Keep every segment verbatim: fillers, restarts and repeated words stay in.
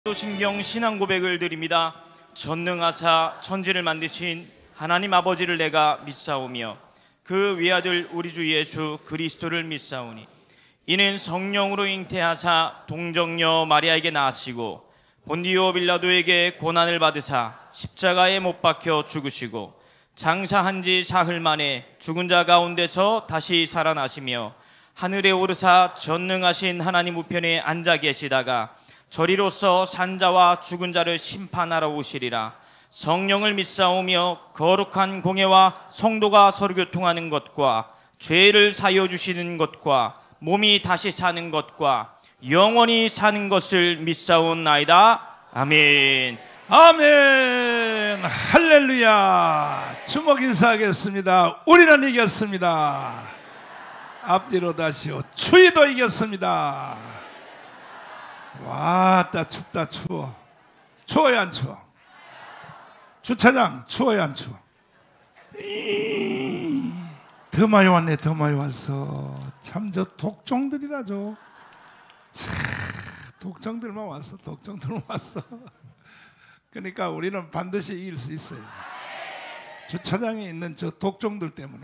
신경 신앙 고백을 드립니다. 전능하사 천지를 만드신 하나님 아버지를 내가 믿사오며 그 외아들 우리 주 예수 그리스도를 믿사오니 이는 성령으로 잉태하사 동정녀 마리아에게 낳으시고 본디오 빌라도에게 고난을 받으사 십자가에 못 박혀 죽으시고 장사한 지 사흘 만에 죽은 자 가운데서 다시 살아나시며 하늘에 오르사 전능하신 하나님 우편에 앉아 계시다가 저리로서 산자와 죽은 자를 심판하러 오시리라. 성령을 믿사오며 거룩한 공예와 성도가 서로 교통하는 것과 죄를 사여 주시는 것과 몸이 다시 사는 것과 영원히 사는 것을 믿사옵나이다. 아멘. 아멘. 할렐루야. 주목 인사하겠습니다. 우리는 이겼습니다. 앞뒤로 다시요. 추위도 이겼습니다. 와, 따 춥다 추워. 추워요 안 추워? 주차장 추워요 안 추워? 이, 더 많이 왔네. 더 많이 왔어. 참 저 독종들이라죠. 참 독종들만 왔어. 독종들만 왔어. 그러니까 우리는 반드시 이길 수 있어요. 주차장에 있는 저 독종들 때문에.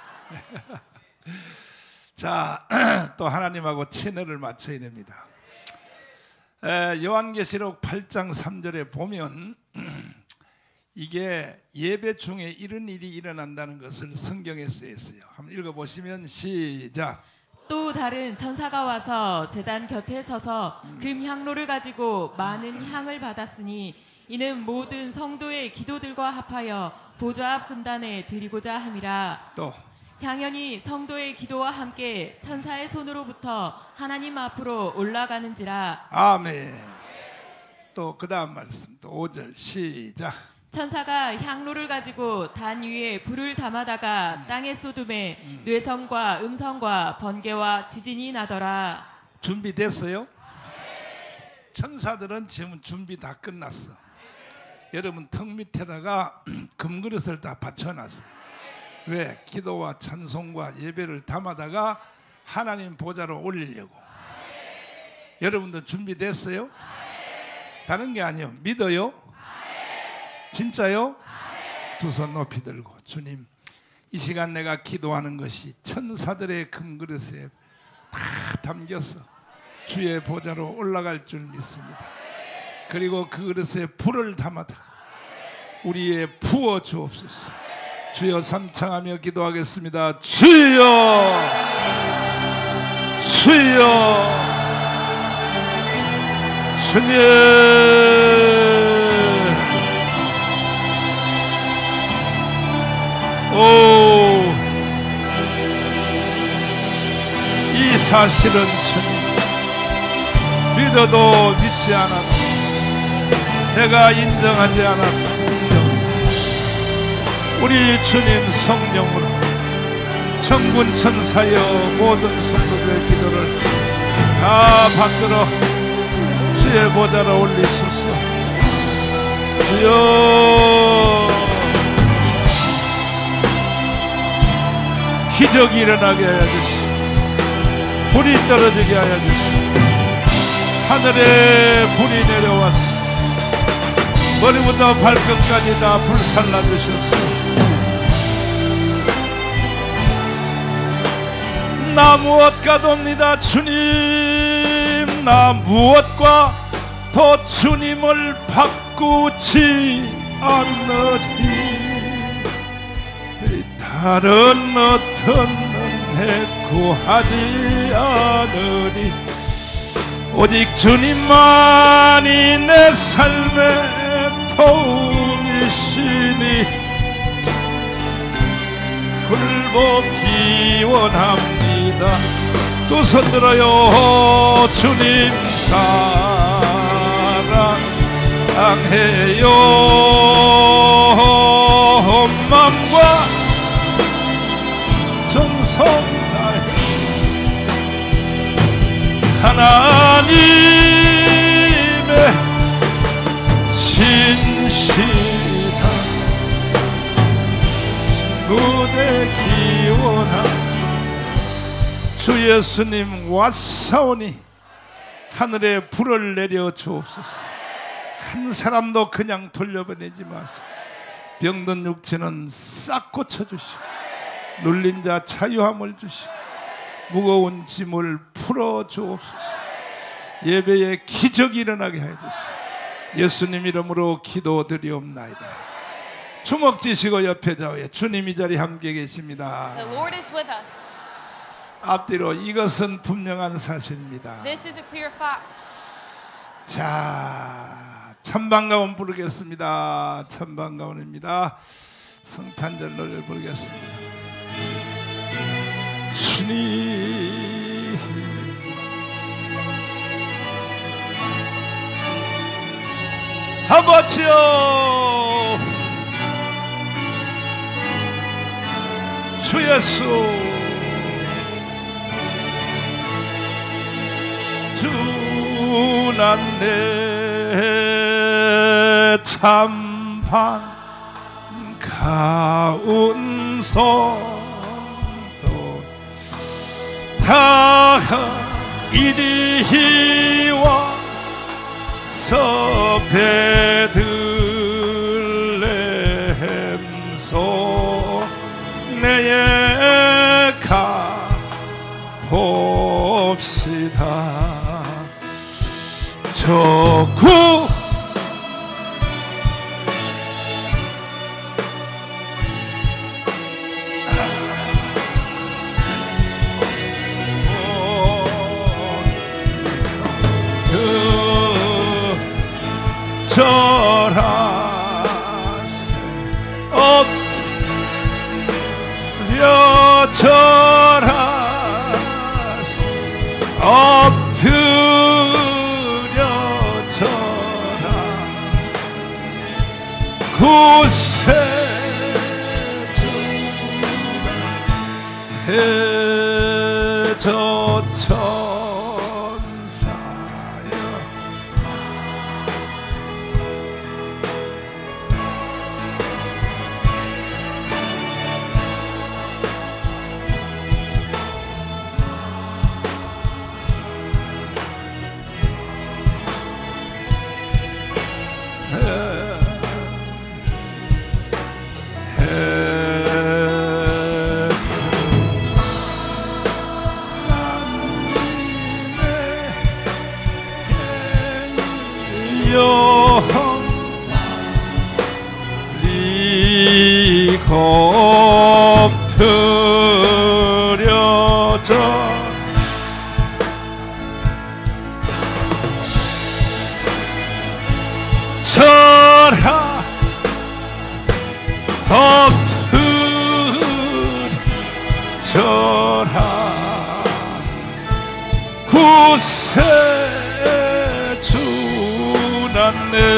자, 또 하나님하고 채널을 맞춰야 됩니다. 에, 요한계시록 팔 장 삼 절에 보면 이게 예배 중에 이런 일이 일어난다는 것을 성경에 쓰여 있어요. 한번 읽어보시면 시작. 또 다른 천사가 와서 제단 곁에 서서 금 향로를 가지고 많은 향을 받았으니 이는 모든 성도의 기도들과 합하여 보좌 앞 금단에 드리고자 함이라. 또 향연이 성도의 기도와 함께 천사의 손으로부터 하나님 앞으로 올라가는지라. 아멘. 또 그 다음 말씀 또 오 절 시작. 천사가 향로를 가지고 단 위에 불을 담아다가 땅에 쏟음에 뇌성과 음성과 번개와 지진이 나더라. 준비됐어요? 천사들은 지금 준비 다 끝났어. 여러분 턱 밑에다가 금그릇을 다 받쳐놨어요. 왜? 기도와 찬송과 예배를 담아다가 하나님 보좌로 올리려고. 여러분들 준비됐어요? 다른 게 아니에요. 믿어요? 진짜요? 두 손 높이 들고 주님, 이 시간 내가 기도하는 것이 천사들의 금그릇에 다 담겨서 주의 보좌로 올라갈 줄 믿습니다. 그리고 그 그릇에 불을 담아다 우리의 부어 주옵소서. 주여 삼창하며 기도하겠습니다. 주여, 주여, 주님. 오, 이 사실은 주님, 믿어도 믿지 않아도 내가 인정하지 않아도 우리 주님 성령으로 천군 천사여 모든 성도들의 기도를 다 받들어 주의 보좌로 올리소서. 주여, 기적이 일어나게 하여 주시고 불이 떨어지게 하여 주시고 하늘에 불이 내려와서 머리부터 발끝까지 다 불살라 주셨소. 나 무엇 가도옵니다. 주님, 나 무엇과 더 주님을 바꾸지 않으리. 다른 어떤 은혜 구하지 않으리. 오직 주님만이 내 삶의 도움이시니 굴복기 원합니다. 두 손 들어요. 주님 사랑해요. 마음과 정성 다해 하나님의 신실한 친구 되기 원합니다. 주 예수님 왔사오니 하늘에 불을 내려 주옵소서. 한 사람도 그냥 돌려보내지 마시고 병든 육체는 싹 고쳐주시고 눌린 자 자유함을 주시고 무거운 짐을 풀어주옵소서. 예배에 기적이 일어나게 해주시고 예수님 이름으로 기도드리옵나이다. 주먹 쥐시고 옆에 좌우에 주님 이 자리 함께 계십니다. The Lord is with us. 앞뒤로 이것은 분명한 사실입니다. This is a clear fact. 자, 천방가운 부르겠습니다. 천방가운입니다. 성탄절 노래를 부르겠습니다. 주님 아버지여 주 예수 주난 내 참반 가운서도 다 이리 와서 베들레헴소 내에 가봅시다. 저구 절하세 엎드려 절하세 엎드려 절하 구세주 해저 천사여 엎드려져 절하 엎드려 절하 구세주 난 내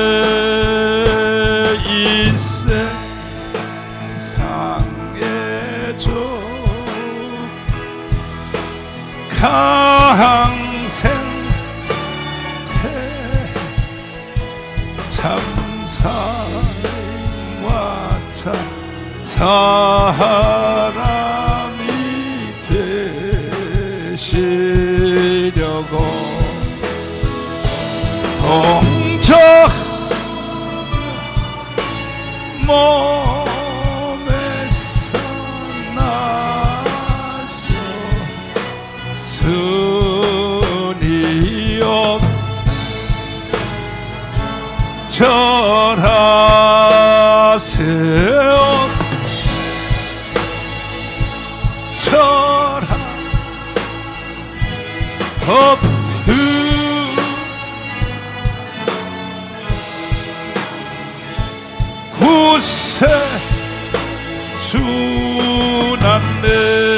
강생태 참사와 참 사람이 되시려고 동적 몸에서 나서 순이 없 절하세요 절하 엎드 구세 주난 내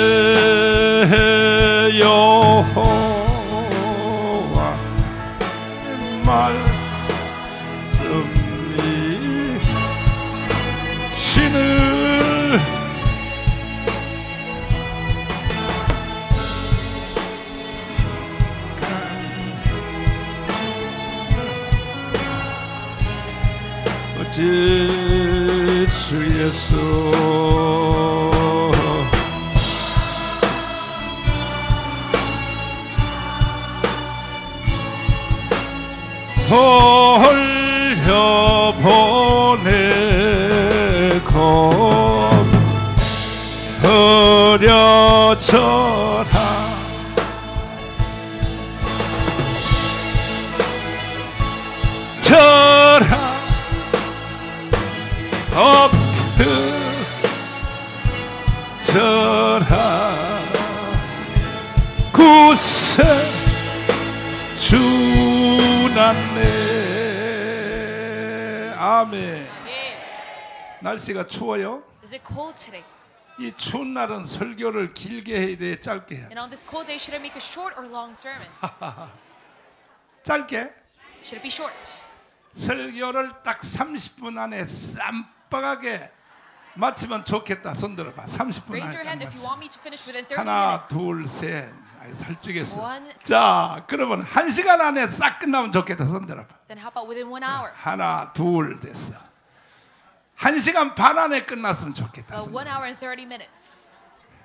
여호와 말씀이 신을 어찌 주 예수 홀 보내고 흐려져라 저라 엎드려라 구세 주났네. 아멘. Yeah. 날씨가 추워요. Is it cold today? 이 추운 날은 설교를 길게 해야 돼, 짧게 해야 돼? And on this cold day, should I make a short or long sermon? 짧게. Should it be short? 설교를 딱 삼십 분 안에 쌈박하게 마치면 좋겠다. 손 들어봐. 삼십 분 Raise your hand 안에 if you want me to finish within thirty 하나, minutes. 둘, 셋. 아이, 설득했어. One. 자, 그러면 한 시간 안에 싹 끝나면 좋겠다. 손 들어봐. Then how about within one hour? 하나, 둘 됐어. 한 시간 반 안에 끝났으면 좋겠다. Uh, 손, one hour and thirty minutes.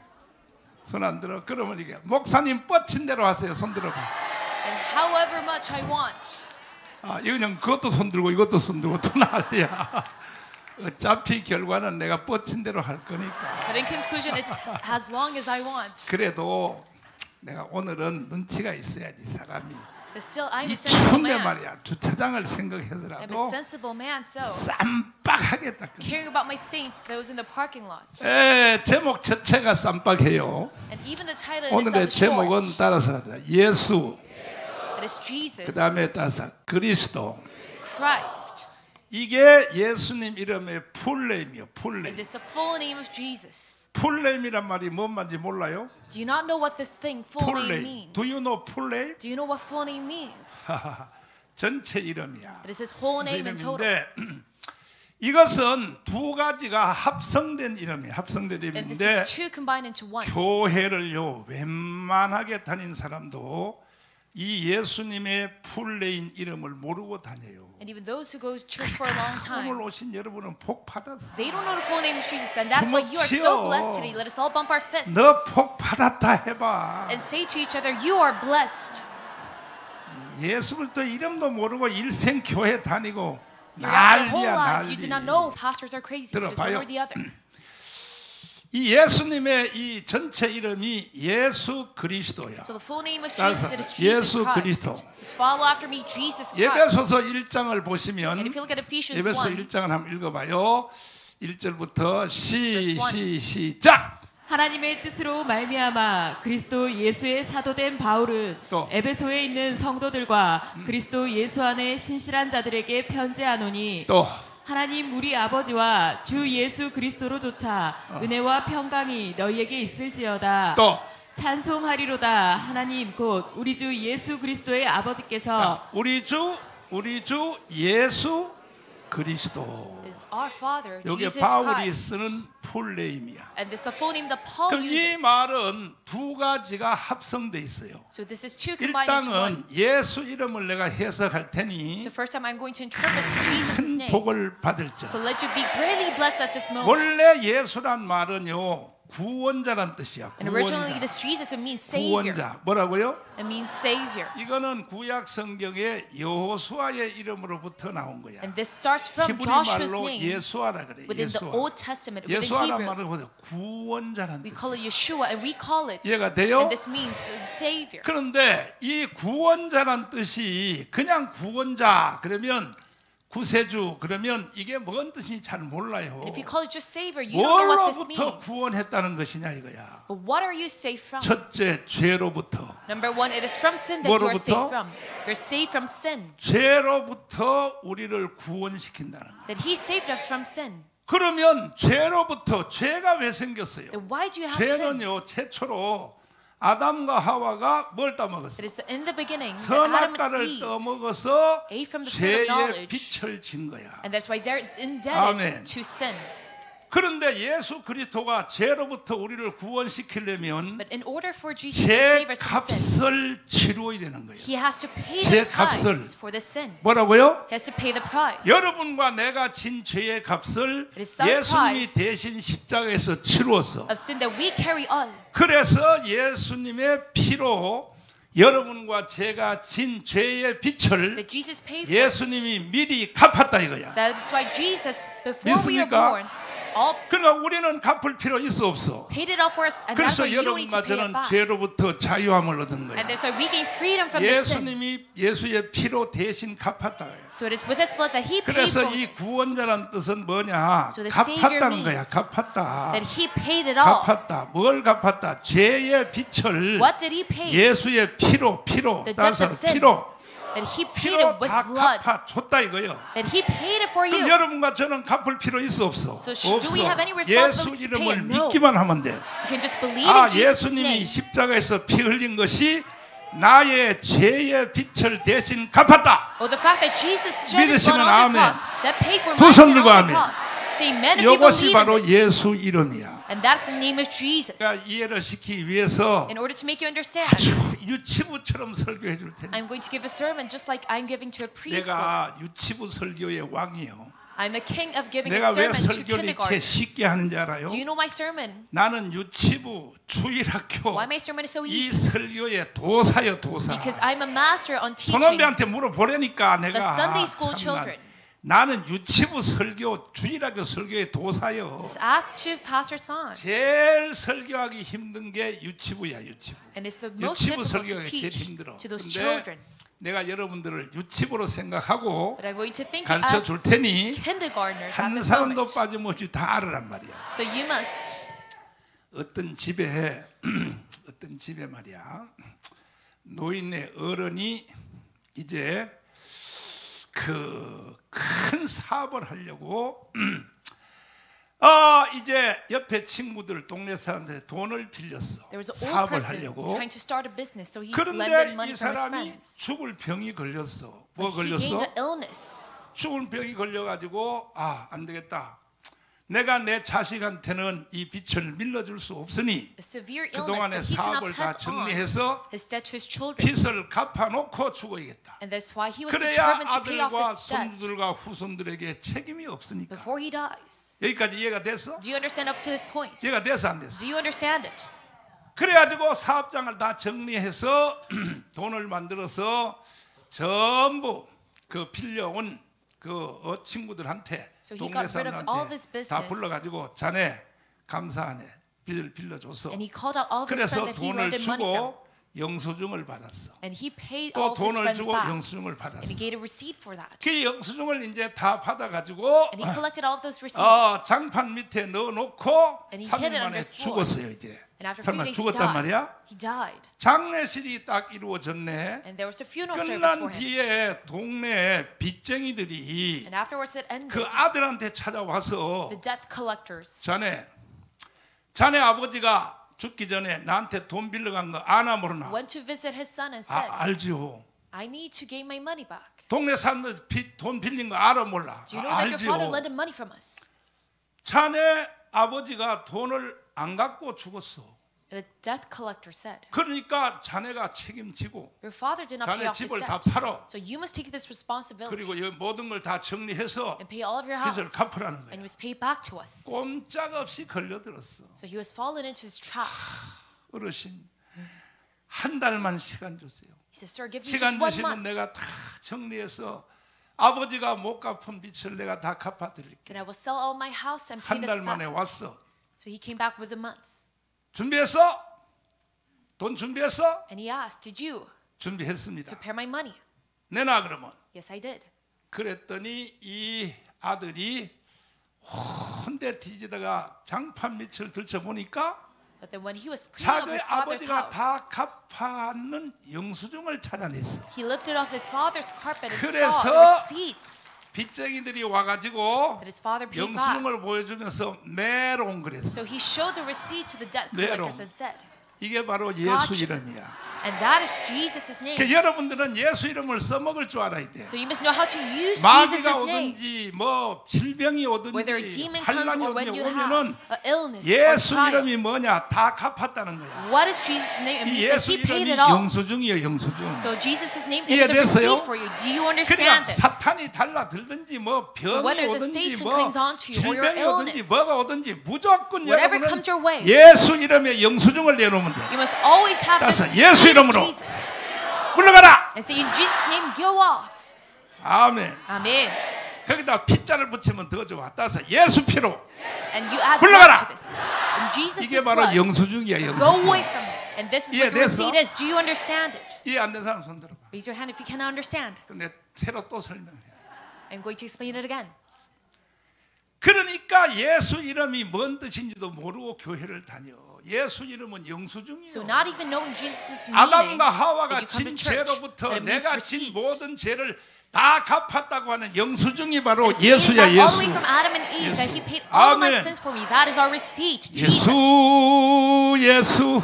손안 들어. 그러면 이게 목사님 뻗친 대로 하세요. 손 들어봐. And however much I want. 아, 이거 그냥 그것도 손 들고 이것도 손 들고 또 난리야. 어차피 결과는 내가 뻗친 대로 할 거니까. But in conclusion, it's as long as I want. 그래도 내가 오늘은 눈치가 있어야지 사람이. But still, I'm 이 a sensible 추운데 man. 말이야. 주차장을 I'm a 생각해서라도 sensible man, so 쌈박하게 딱. caring about my saints, those in the parking lot. 에, 제목 자체가 쌈박해요. And even the title in 오늘의 itself is 제목은 short. 따라서 하자. 예수, It is Jesus, 그 다음에 따라서 그리스도. Christ. 이게 예수님 이름의 풀네임이요. 풀네임. And it's the full name of Jesus. 풀네임이란 말이 뭔 말인지 몰라요? Do you not know what this thing, full name, 풀네임. means? Do you know 풀네임? Do you know what full name means? 전체 이름이야. It is his whole name in total. 이름인데 이것은 두 가지가 합성된 이름이에요. 합성된 And this 이름인데 is two combined into one. 교회를요 웬만하게 다닌 사람도 이 예수님의 풀네임 이름을 모르고 다녀요. And even those who go to church for a long 오늘 time, 오신 여러분은 복 받았어. they don't know the full name of Jesus. And that's why you are 주먹 so 치어. blessed today. Let us all bump our fists 너 복 받았다 해봐. and say to each other, you are blessed. 예수를 또 이름도 모르고 일생 교회 다니고 Throughout your whole 난리야 life, you 난리. did not know pastors are crazy. It is one 들어봐요. or the other. 이 예수님의 이 전체 이름이 예수 그리스도야. So the full name of 따라서 Jesus, it is Jesus 예수 Christ. 그리스도. So follow after me, Jesus Christ. 에베소서 일 장을 보시면 And if you look at Ephesians 에베소 one, 일 장을 한번 읽어봐요. 일 절부터 시, Verse one. 시, 시작. 하나님의 뜻으로 말미암아 그리스도 예수의 사도된 바울은 또. 에베소에 있는 성도들과 그리스도 예수 안에 신실한 자들에게 편지하노니 또 하나님 우리 아버지와 주 예수 그리스도로조차 은혜와 평강이 너희에게 있을지어다. 또. 찬송하리로다. 하나님 곧 우리 주 예수 그리스도의 아버지께서 자, 우리 주 우리 주 예수 그리스도. is our Father, 여기 Jesus 바울이 Christ. 쓰는 풀네임이야. And this is the full name that Paul 그럼 이 uses. 말은 두 가지가 합성돼 있어요. So this is two combined into one. 일단은 예수 이름을 내가 해석할 테니 So first time I'm going to interpret Jesus' 큰 name. 복을 받을자. So let you be greatly blessed at this moment. 원래 예수란 말은요 구원자란 뜻이야. And originally 구원자. this Jesus it means Savior. 구원자 뭐라고요? It means Savior. 이거는 구약 성경의 여호수아의 이름으로부터 나온 거야. And this starts from 히브리 Joshua's 말로 name 예수아라 그래. within the 예수아. Old Testament. Within 예수아란 Hebrew, 말을 보세요. 구원자란 we 뜻. call it Yeshua and we call it. 이해가 돼요? And this means Savior. 그런데 이 구원자란 뜻이 그냥 구원자 그러면 구세주 그러면 이게 뭔 뜻인지 잘 몰라요. And if you call it just Savior, you don't know what this 뭘로부터 means. 구원했다는 것이냐 이거야. But what are you saved from? 첫째 죄로부터. Number one, it is from sin that you are 뭐로부터? saved from. You're saved from sin. 죄로부터 우리를 구원시킨다는 거. That He saved us from sin. 그러면 죄로부터 죄가 왜 생겼어요? Then why do you have sin? 죄는요 최초로 아담과 하와가 뭘 따먹었어요? It is in the beginning that Adam and 선악과를 Eve 떠먹어서 ate from the fruit of 죄의 knowledge. 빛을 진 거야. And that's why they're indebted 아멘. to sin. 그런데 예수 그리스도가 죄로부터 우리를 구원시키려면 But in order for Jesus to 죄 save us from sin, 값을 치루어야 되는 거예요. He has to pay 죄 the price 값을. for the sin. 뭐라고요? He has to pay the price. 여러분과 내가 진 죄의 값을 It is our 예수님이 price 대신 십자가에서 치루었어. of sin that we carry on. 그래서 예수님의 피로 여러분과 제가 진 죄의 빛을 that Jesus paid for. it. 예수님이 미리 갚았다 이거야. That is why Jesus, before we are 믿습니까? born, all 그러니까 우리는 갚을 필요 있어 없어. paid it off for us, and that's 그래서 why you don't need to 여러분과 pay it 저는 back. 죄로부터 자유함을 얻은 거야. And that's why we gain freedom from the sin. 예수님이 예수의 피로 대신 갚았다. So it is with His blood that He paid 그래서 for 이 this. 구원자란 뜻은 뭐냐? So the Savior 갚았다는 거야. means 갚았다. That He paid it all. 갚았다. 뭘 갚았다? 죄의 빛을 What did He pay? 예수의 피로 피로 The debt of 따라서 sin. 피로 That He paid 피로 it with 다 blood. 갚아 줬다 이거요. That He paid it for 그럼 you. 여러분과 저는 갚을 필요 있어 없어? So sh- do we have any 없어. 예수 responsibility to pay 이름을 it? No. 믿기만 하면 돼. You can just believe 아 in Jesus' 예수님이 name. 십자가에서 피 흘린 것이 나의 죄의 빛을 대신 갚았다. Or the fact that Jesus shed His blood 믿으시면 on 아멘. the cross, that paid for 두 my 손 sin 들고 on the 아멘. cross. Say amen if you 이것이 believe 바로 in this. 예수 이름이야. And that's the name of Jesus. 제가 이해를 시키기 위해서 In order to make you understand, 아주 유치부처럼 설교해 줄 테니 I'm going to give a sermon just like I'm giving to a preschool. 내가 유치부 설교의 왕이요. I'm the king of giving a 내가 왜 sermon to 설교를 이렇게 kindergartners. 쉽게 하는지 알아요? Do you know my sermon? 나는 유치부 주일학교 Why my sermon is so 이 easy? 설교의 도사요 도사. Because I'm a master on teaching 손원배한테 물어보려니까 내가 the Sunday 아, school 참나. children. 나는 유치부 설교 주일학교 설교의 도사요. Just ask to Pastor Son. 제일 설교하기 힘든 게 유치부야 유치부. And it's the most 유치부 difficult to 설교가 제일 teach 힘들어. to those 근데 children. 내가 여러분들을 유치부로 생각하고 But I'm going to think 가르쳐 as 줄 테니 kindergartners at 한 this 사람도 moment. 빠짐없이 다 알으란 말이야. So you must. 어떤 집에 어떤 집에 말이야 노인네 어른이 이제 그 큰 사업을 하려고 어 이제 옆에 친구들 동네 사람들 돈을 빌렸어. There was an old 사업을 person 하려고. trying to start a business, so he 그런데 lended money 이 from his 사람이 friends. 죽을 병이 걸렸어. 뭐 But he gained 걸렸어? an illness. 죽을 병이 걸려가지고 아 안 되겠다. 내가 내 자식한테는 이 빚을 밀어줄 수 없으니 A severe illness, 그동안의 but he cannot 사업을 다 pass on 정리해서 his debt to his children. 빚을 갚아놓고 죽어야겠다. And that's why he was 그래야 determined to pay off 아들과 his debt 손주들과 후손들에게 책임이 없으니까. before he dies. 여기까지 이해가 됐어? Do you understand up to this point? 이해가 됐어 안 됐어? Do you understand it? 그래가지고 사업장을 다 정리해서 돈을 만들어서 전부 그 빌려온 그 어, 친구들한테 So he 동네 got rid of all 사람들한테 of his 다 business. 불러가지고 자네 감사하네 빚을 빌려줘서 And he called out all of his 그래서 friends that he 돈을 lended money from. 주고 영수증을 받았어. And he paid 또 all of his 돈을 friends 주고 back. 영수증을 And 받았어. he gave a receipt for that. 그 영수증을 이제 다 받아가지고 And he collected all of those receipts. 어, 장판 밑에 넣어놓고 And he 삼 hid 일 it 만에 under his floor. 죽었어요 이제. And after a few 설마 days he 죽었단 died. 말이야? He died. 장례식이 딱 이루어졌네. And there was a funeral service 끝난 for him. 뒤에 동네 빚쟁이들이 And afterwards it ended. 그 아들한테 찾아와서 The debt collectors. 자네 자네 아버지가 죽기 전에 나한테 돈 빌려간 거 아나 모르나? Went to visit his son and said, 아, 알지요. I need to gain my money back. 동네 사람들 빚, 돈 빌린 거 알아 몰라? Do you know 아, that your father 알지요. lended money from us? 자네 아버지가 돈을 안 갖고 죽었어. The debt collector said, 그러니까 자네가 책임지고 your father did not pay 자네 off his 집을 다 debt. 팔어. So you must take this responsibility 그리고 이 모든 걸 다 정리해서 and pay all of your house. 빚을 갚으라는 And 거야. you must pay back to us. 꼼짝없이 걸려들었어. So he was fallen into his trap. 어르신 한 달만 시간 주세요. He said, sir, give me 시간 just one 주시면 month. 내가 다 정리해서 아버지가 못 갚은 빚을 내가 다 갚아드릴게. Then I will sell all my house and pay 한 this 달 만에 back. 왔어. So he came back with a month. 준비했어? 돈 준비했어? And he asked, did you 준비했습니다. prepare my money? 내놔 그러면. Yes, I did. 그랬더니 이 아들이 혼대 뒤지다가 장판 밑을 들춰보니까 But then when he was cleaning up 자기 his father's 아버지가 house, 다 갚아는 영수증을 찾아냈어. he lifted off his father's carpet and 그래서 saw the receipts 빚쟁이들이 와가지고 that his father paid back. 영수증을 보여주면서 메롱 그랬어. So he showed the receipt to the debt 네로. collectors and said, 이게 바로 예수 Gotcha. 이름이야. and that is Jesus' name. 그 여러분들은 예수 이름을 써먹을 줄 알아야 돼. So you must know how to use 마귀가 Jesus' name. 오든지 뭐 질병이 Whether a 오든지 demon comes 환란이 or when 오든지 you have 오면은 an illness or 예수 trial. 이름이 뭐냐 다 갚았다는 거야. What is Jesus' name? It 이 means that 예수 he paid 이름이 it all. 영수증이에요, 영수증. So Jesus' name is a 이해됐어요? receipt for you. Do you understand 그러니까 this? 사탄이 달라들든지 뭐 병이 So whether the 오든지 Satan 뭐 clings on to you or your 질병이 오든지 illness, 뭐가 오든지 무조건 whatever 여러분은 comes your way, 예수 이름의 영수증을 내놓으면 돼. you must always have 따라서 this 예수 receipt of 이름으로 Jesus. 물러가라. and say, in Jesus' name, go off. 아멘. Amen. 거기다 피자를 붙이면 더 좋아. 따서 예수 피로. And you add 물러가라. blood to this. In Jesus' 이게 바로 blood, 영수증이야. go 영수증. away from it. And this is 이해 what the 됐어? receipt is. Do you understand it? 이해 안 된 사람 손 들어봐. Raise your hand if you cannot understand. 근데 새로 또 설명해. I'm going to explain it again. 그러니까 예수 이름이 뭔 뜻인지도 모르고 교회를 다녀. 예수 이름은 영수증이요. So not even knowing Jesus' meaning, 아담과 that 하와가 you come to 진 church, 죄로부터 that it means 내가 진 receipt. 모든 죄를 다 갚았다고 하는 영수증이 바로 It's saying 예수야. that all the 예수. way from Adam and Eve, that 예수. He paid all of my 아멘. sins for me. That is our receipt. Jesus. 예수 예수.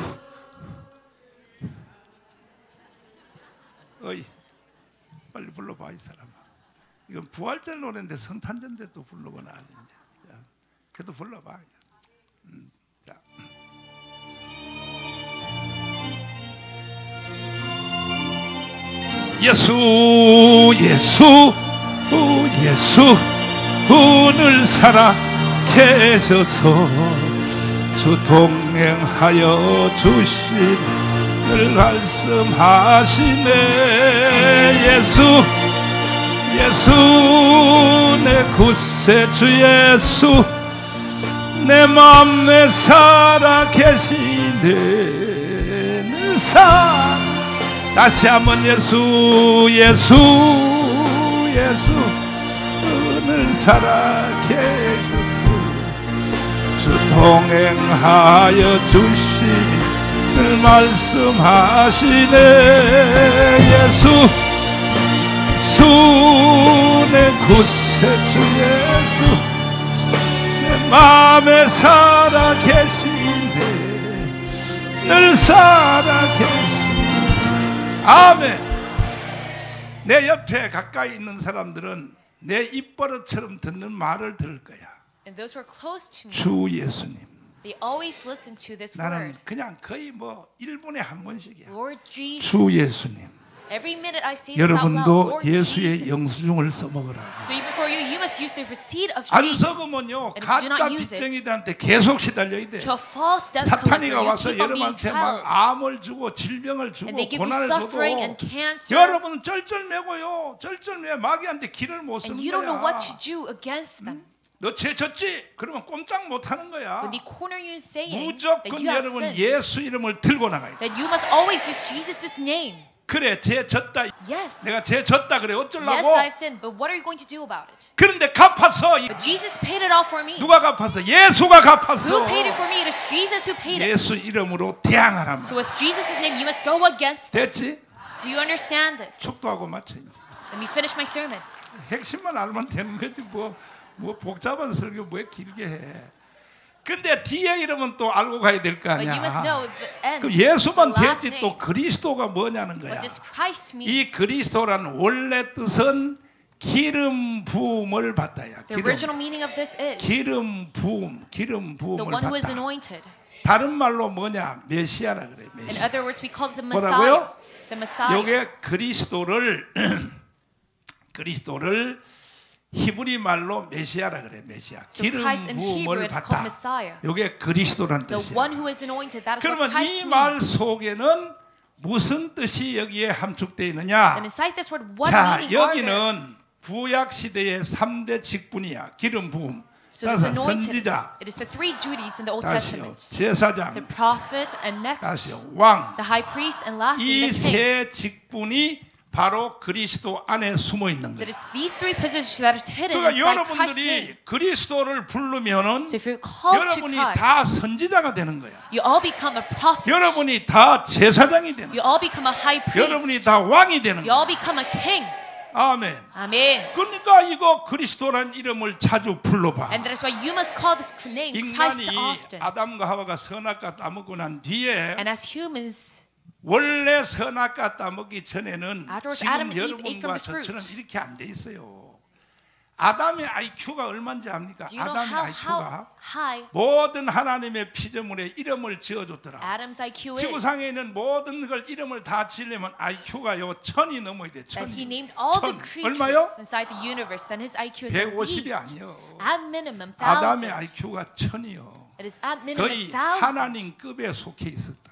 어이 빨리 불러봐 이 사람아. 이건 부활절 노래인데 성탄절인데 또 불러보나 아니냐. 자, 그래도 불러봐. 음, 자. 예수 예수 예수 오늘 살아 계셔서 주 동행하여 주신 늘 말씀하시네. 예수 예수 내 구세주 예수 내 맘에 살아 계시네. 늘 살아. 다시 한번 예수 예수 예수 늘 살아 계셔서 주 동행하여 주시니 늘 말씀하시네. 예수 예수 내 구세주 예수 내 마음에 살아 계시네. 늘 살아 계시네. 아멘. 내 옆에 가까이 있는 사람들은 내 입버릇처럼 듣는 말을 들을 거야. And those who are close to me, 주 예수님. they always listen to this 나는 word. 그냥 거의 뭐 일 분에 한 번씩이야. Lord Jesus. 주 예수님. Every minute I say this out loud, 여러분도 Lord 예수의 Jesus. 영수증을 써먹으라. So even for you, you must use the receipt of 안 Jesus. 써보면요 And if you do 가짜 not use it, 빚쟁이들한테 계속 시달려야 돼. to a false debt collector, 사탄이가 you 와서 keep on being 여러분한테 막 trialed. 암을 주고 질병을 주고 And they give you 고난을 suffering and 줘도 cancer. 여러분은 쩔쩔매고요. 쩔쩔매 마귀한테 길을 못 쓰는 And you don't know 거야. what to do against them. 너 죄 졌지? 그러면 꼼짝 못 하는 거야. When they corner you saying that 무조건 you have 여러분 sinned, 예수 이름을 들고 나가야 돼. that you must always use Jesus' name. 그래 죄 졌다. Yes. 내가 죄 졌다 그래 Yes, 어쩌려고? I've sinned, but what are you going to do about it? 그런데 갚았어. But Jesus paid it all for me. 누가 갚았어? 예수가 갚았어. Who paid it for me? It is Jesus who paid it. 예수 이름으로 대항하란 So 말. with Jesus' name, you must go against them. 됐지? Do you understand this? 축도하고 마쳐. 이제. Let me finish my sermon. 핵심만 알면 되는 거지 뭐, 뭐 복잡한 설교 왜 길게 해. 근데 뒤에 이름은 또 알고 가야 될 거 But you must 아니야. know the end. 그 예수만 the last 됐지 name. 또 그리스도가 뭐냐는 거야. What does Christ mean? 이 그리스도라는 원래 뜻은 기름 부음을 받다야. The 기름, original meaning of this is 기름 부음, 기름 the 부음을 one who is 받다. anointed. 다른 말로 뭐냐? 메시아라 그래. In 메시아. other words, we call it the 뭐라고요? Messiah. The Messiah. 요게 그리스도를 그리스도를 히브리 말로 메시아라 그래. 메시아. So 기름 Christ in Hebrew 부음을 it's called 받다. Messiah. 요게 그리스도란 The 뜻이야. one who is anointed. That is what 그러면 Christ 이 말 means. 속에는 무슨 뜻이 여기에 함축되어 있느냐? And inside this word, what 자, meaning are there? 여기는 구약 시대의 삼 대 직분이야. 기름 부음. So it's 따라서 anointed. 선지자, It is the three duties in the Old 다시요. Testament. 제사장, The prophet and next 다시요. 왕. the high priest and lastly 이 the king. 세 직분이 바로 그리스도 안에 숨어 있는 거야. That is these three positions that is hidden 그러니까 inside Christ's name. 여러분들이 그리스도를 부르면은 So if you're called to 여러분이 Christ, 다 선지자가 되는 거야. you all become a prophet. 여러분이 다 제사장이 되는 You 거야. all become a high 여러분이 priest. 다 왕이 되는 You all 거야. become a king. 아멘. Amen. 그러니까 이거 그리스도란 이름을 자주 불러봐. And that is why you must call this name Christ 인간이 often. 아담과 하와가 선악과 따먹고 난 뒤에 And as humans, 원래 선악과 따먹기 전에는 Afterwards, Adam 지금 and Eve ate from 여러분과 the fruit. 저처럼 이렇게 안 돼 있어요. 아담의 아이큐가 얼마인지 압니까? do you know 아담의 how, how 아이큐가 high 모든 하나님의 피조물에 이름을 지어줬더라. Adam's I Q is? 지구상에 있는 모든 걸 이름을 다 지으려면 아이큐가 요 천이 넘어야 돼. That he 천이. named all the 천. creatures 얼마요? inside the universe. Then his I Q is at 백오십이 least, 아니요. at minimum, 아담의 thousand. 아이큐가 천이요. It is at minimum, 거의 thousand. 하나님 급에 속해 있었다.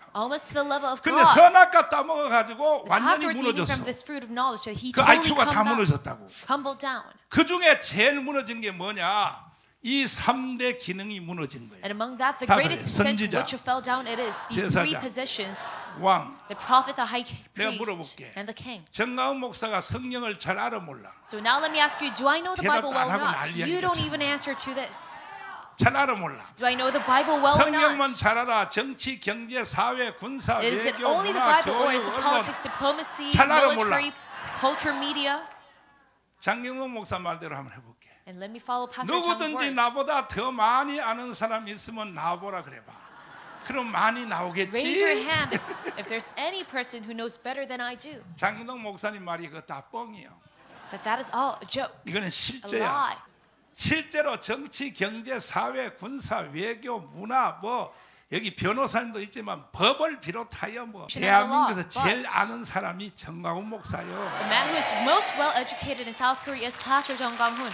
almost to the level of 근데 God. 선악과 따먹어 가지고 But 완전히 afterwards eating 무너졌어. from this fruit of knowledge, that he 그 totally 아이큐가 다 crumbled, 무너졌다고. crumbled down. 그 중에 제일 무너진 게 뭐냐? 이 삼 대 기능이 무너진 거예요. And among that, the 다 greatest 그래요. extent to 선지자, which it fell down, it is these three 제사장, positions: 왕. the prophet, the high 내가 priest, 물어볼게. and the king. 정가은 목사가 성경을 잘 알아 몰라. So now let me ask you: do I know the 대답도 Bible well 안 or 하고 not? 난리야, You 이거 don't 참. even answer to this. 잘 알아 몰라. Do I know the Bible well or 성경만 not? 잘 알아. 정치, 경제, 사회, 군사, Is it 외교, only the 문화, Bible, or is 교육, it 언론. politics, diplomacy, 잘 알아 몰라. military, culture, media? 장경동 목사 말대로 한번 해볼게. And let me follow Pastor John's 누구든지 words. 나보다 더 많이 아는 사람 있으면 나보라 그래봐. 그럼 많이 Raise your 나오겠지. hand if, if there's any person who knows better than I do. 장경동 목사님 말이 그거 다 뻥이요. But that is all a joke, 이거는 a 실제야. lie. 실제로 정치, 경제, 사회, 군사, 외교, 문화 뭐 여기 변호사님도 있지만 법을 비롯하여 뭐 대한민국에서 제일 아는 사람이 정광훈 목사요. The man who is most well educated in South Korea is Pastor Jung Gang-hoon.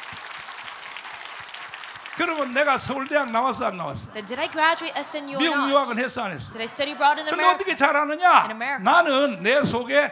그러면 내가 서울대학 나왔어 안 나왔어? Then did I graduate S N U or 미국 유학은 not? 했어 안 했어? Did I study abroad in 근데 America? 어떻게 잘하느냐? In America. 나는 내 속에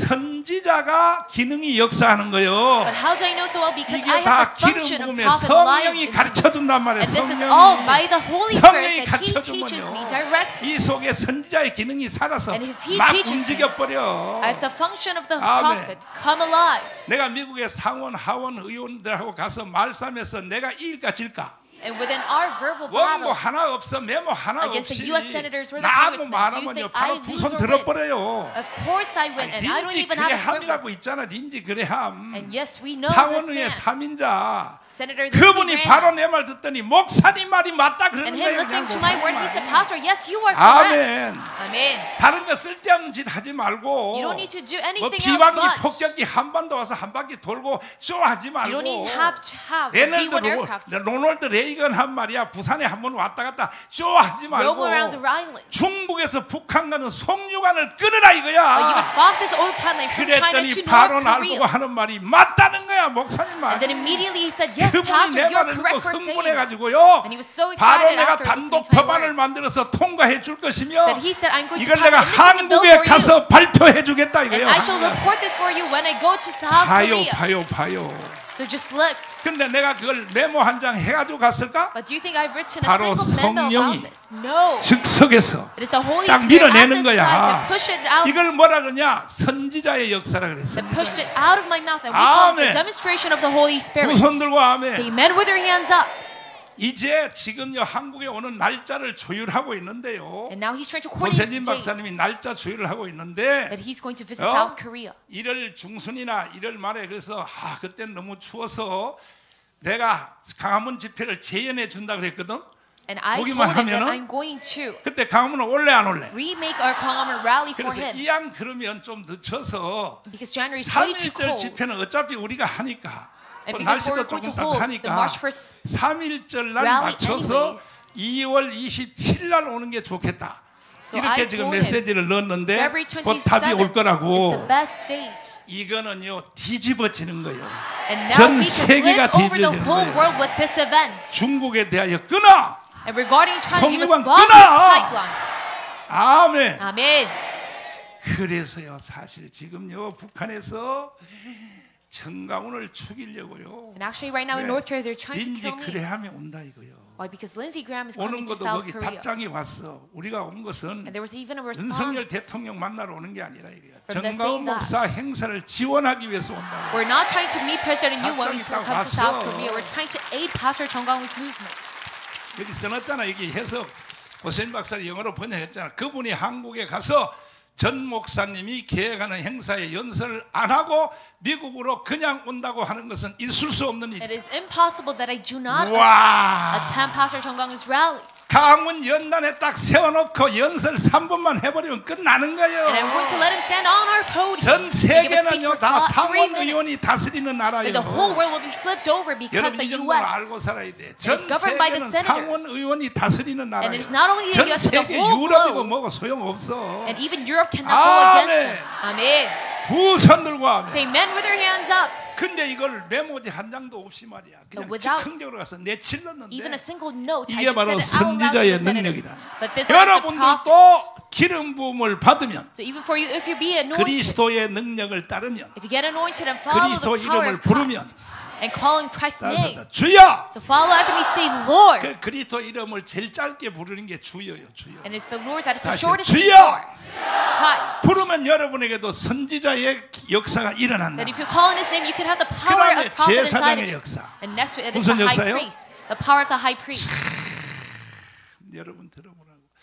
선지자가 기능이 역사하는 거요. But how do I know so well? Because 이게 I 다 have this 기름 function of 부음에 prophet lying 성령이 in me. 가르쳐 준단 말이에요. And this is all 성령이 by the Holy 성령이 Spirit that He 가르쳐 teaches me 주면요. directly. 이 속에 선지자의 기능이 살아서 And if he 막 teaches me, 움직여 버려. I have the function of the 아멘. prophet come alive. 내가 미국의 상원, 하원 의원들하고 가서 말싸움해서 내가 이길까 질까? And within our verbal 원고 battle 하나 없어 메모 하나 against 없이 the U S senators or the 나하고 congressmen, do you 말하면요 think 바로 I 두 lose 손 or win? 들어버려요. Of course I win, and I don't 린지 even have a scribble. 그레함이라고 있잖아. 린지 그레함. And yes, we know this 상원의회 man, 삼인자. Senator Lindsey 그분이 바로 Graham. 내 말 듣더니 목사님 말이 맞다 그러는 And him 거예요. listening 그냥 to my word, he 목사님 said, 말. Pastor, yes, you are correct. 아멘. Amen. 다른 거 쓸데없는 짓 하지 말고 You don't need to do 뭐 anything else 비방기 but 폭격기 한반도 와서 한 바퀴 돌고 쇼하지 you 말고 don't need to have to have a 레널드 B one 로, aircraft. 로널드 레이건 한 말이야. 부산에 한 번 왔다 갔다 쇼하지 Roam around the 말고 island. 중국에서 북한 가는 송유관을 끊으라 But you 이거야. must block this oil pipeline from China 그랬더니 to 바로 North 날 Korea. 보고 하는 말이 맞다는 거야. 목사님 말. And then immediately he said, yes, 그분이 Pastor, 내 you're 말을 듣고 correct for saying that. 흥분해가지고요. And he was so 바로 excited 내가 after 단독 listening to my 법안을 words 만들어서 통과해 줄 것이며 that he said, I'm going to 이걸 pass 내가 a legislative bill 한국에 for you. 가서 발표해 주겠다 And 이거예요. I shall report this for you when I go to South 봐요 Korea. 봐요 봐요. So just look. 근데 내가 그걸 메모 한 장 해가지고 갔을까? But do you think I've written a 바로 single memo 성령이 about this? No. 즉석에서 It is the Holy 딱 Spirit at 밀어내는 the side 거야. that push it out, 이걸 뭐라 그러냐? 선지자의 역사라 그랬어. that pushed it out of my mouth, and we call 아멘. it the demonstration of the Holy Spirit. 두 손 들고 아멘. Say amen with your hands up. 이제 지금요 한국에 오는 날짜를 조율하고 있는데요. And now he's trying to coordinate 고세진 the date 박사님이 날짜 조율을 하고 있는데 that he's going to visit 어? South Korea. 일월 중순이나 일월 말에 그래서 아 그때는 너무 추워서 내가 강화문 집회를 재연해 준다 그랬거든. And I told 오기만 him that 하면은 I'm going to 그때 강화문은 올래 안 올래? remake our Konghamun rally for 그래서 him. 이왕 그러면 좀 늦춰서 Because January is way too 삼일절 cold. 집회는 어차피 우리가 하니까 And 또 because we're 날씨도 going to 조금 hold the 따뜻하니까 March first 삼일절 날 rally 맞춰서 anyways. 이월 이십칠일 날 오는 게 좋겠다. So 이렇게 I 지금 told him 메시지를 넣었는데 February 곧 답이 올 twenty-seventh is 거라고. the best date. 이거는요 뒤집어지는 거예요. And now 전 we can 세계가 flip over the 뒤집어지는 whole 거예요. world with this event. 중국에 대하여 끊어. And regarding China, you must 성유관 block 끊어! this pipeline. 아멘. Amen. 그래서요 사실 지금요 북한에서 정강훈을 죽이려고요. And actually, right now in 왜? North Korea, they're trying to 린지 kill me. 그레함이 온다 이거요. Why? Because Lindsey Graham is 오는 coming to 것도 South 거기 Korea. 답장이 왔어. 우리가 온 것은 And there was even a 윤석열 response. 대통령 만나러 오는 게 아니라 이거야. From the 정강훈 same 목사 행사를 지원하기 위해서 온다. We're not trying to meet President Yoon when we 답장이 딱 come to South 왔어. Korea. We're trying to aid Pastor Chung Gang-hoon's movement. 여기 써놨잖아. 여기 해석 고세인 박사님 영어로 번역했잖아. 그분이 한국에 가서 전 목사님이 계획하는 행사에 연설을 안 하고 미국으로 그냥 온다고 하는 것은 있을 수 없는 It 일이다. is impossible that I do not 와, attend Pastor Chung Gang-hoon's rally. 강원 연단에 딱 세워놓고 연설 삼 분만 해버리면 끝나는 거예요. And I'm going to let him stand on our podium. 전 and give a speech 세계는요 for 다 about three 상원 의원이 minutes. 다스리는 나라예요. And the whole world will be flipped over because 여러분 the 이 정도는 U S 알고 살아야 돼. 전 is governed by the 세계는 senators. 상원 의원이 다스리는 And 나라예요. it is not only the 전 U S, but the 세계 whole 유럽이고 globe. 뭐고 소용없어. And even Europe cannot go against them. Amen. 두 손 들고 하면 Say amen with your hands up. 근데 이걸 메모지 한 장도 없이 말이야. 그냥 Without 즉흥적으로 가서 내칠렀는데 even a single note, I 이게 just 바로 said it out loud to 선지자의 the senators. 능력이다. But this is the prophet. 여러분들도 기름 부음을 받으면 So even for you, if you be anointed, 그리스도의 능력을 따르면 if you get anointed and follow 그리스도 the power 이름을 of 부르면 Christ and call in Christ's name, 따라서 주여. so follow after me, say Lord, 그 그리스도 이름을 제일 짧게 부르는 게 주여요. 주여. and it's the Lord that is the 다시 shortest name, 주여. Lord, Christ. 부르면 여러분에게도 선지자의 역사가 일어난다. That if you call in His name, you can have the power 그다음에 of prophet inside of 제사장의 you. 역사. And next, it is 무슨 the high 역사요? priest, the power of the high priest. 여러분 들어보라고.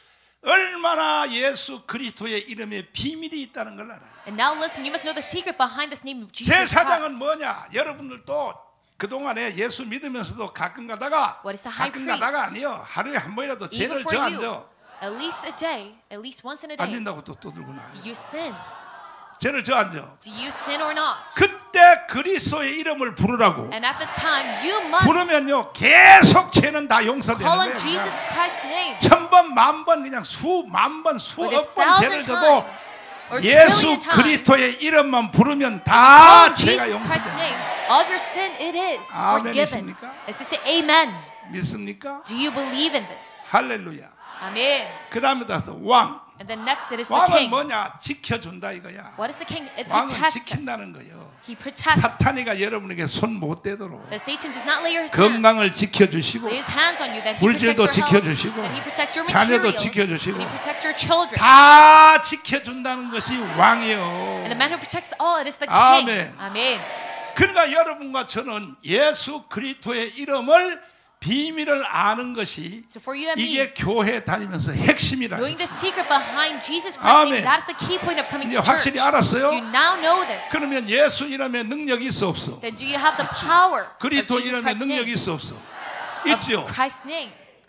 얼마나 예수 그리스도의 이름에 비밀이 있다는 걸 알아요. And now listen, you must know the secret behind this name of Jesus 제사장은 Christ. 뭐냐? 여러분들도 그동안에 예수 믿으면서도 가끔 가다가 What is the high 가끔 priest? 가다가 아니요. 하루에 한 번이라도 Even 죄를 for 져 you, 앉아. at least a day, at least once in a 안 day, 된다고 또 떠들고 나. you sin. 죄를 져 앉아. Do you sin or not? 그때 그리스도의 이름을 부르라고. And at the time, you must 부르면요 계속 죄는 다 용서되는 call on 거예요. Jesus Christ's name. 천 번, 만 번, 그냥 수만 번, But 수억 it's 번 thousand 죄를 져도 times or 예수 trillion times. 그리스도의 이름만 부르면 Call 다 on 죄가 Jesus Christ's 용서돼요. name. All your sin, it is forgiven. 아멘이십니까? Let's just say amen. 믿습니까? Do you believe in this? 할렐루야. Amen. 그 다음에 따서 왕. And then next it is the 왕은 king. 뭐냐? 지켜준다 이거야. What is the king? It 왕은 protects 지킨다는 us. 거예요. He protects. 사탄이가 여러분에게 손 못 대도록 That Satan does not lay his hand, 건강을 지켜주시고 lay his hands on you. That he 물질도 protects your health. 지켜주시고 That he protects your 자녀도 materials. 지켜주시고 That he protects your children. 다 지켜준다는 것이 왕이요. And the man who protects all, it is the king. 아멘. Amen. 그러니까 여러분과 저는 예수 그리스도의 이름을 비밀을 아는 것이 So for you and me, 이게 교회 다니면서 핵심이라. knowing the secret behind Jesus Christ's name, 아멘. that is the key point of coming 이제 to church. 확실히 알았어요? Do you now know this? 그러면 예수 이름에 능력이 있어 없어? Then do you have the power of 그리스도 Jesus 이름에 Christ's 능력이 name? 있어 없어? Of 있죠. Christ's name.